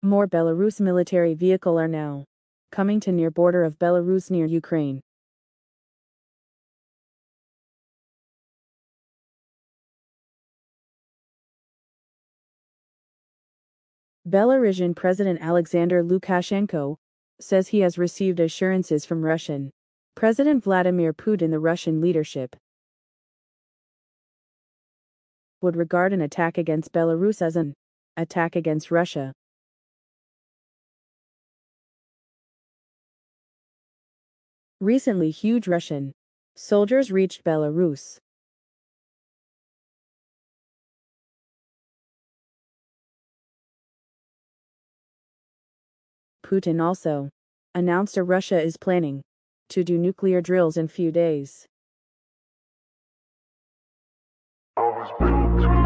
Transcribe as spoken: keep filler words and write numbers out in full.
More Belarus military vehicle are now coming to near border of Belarus near Ukraine. Belarusian President Alexander Lukashenko says he has received assurances from Russian President Vladimir Putin. The Russian leadership would regard an attack against Belarus as an attack against Russia. Recently, huge Russian soldiers reached Belarus. Putin also announced that Russia is planning to do nuclear drills in few days. I was built to